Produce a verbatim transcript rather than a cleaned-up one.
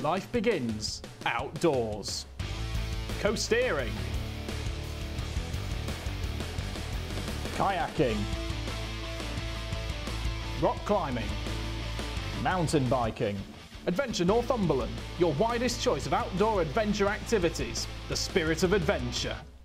life begins outdoors. Coasteering, kayaking, rock climbing, mountain biking. Adventure Northumberland, your widest choice of outdoor adventure activities. The spirit of adventure.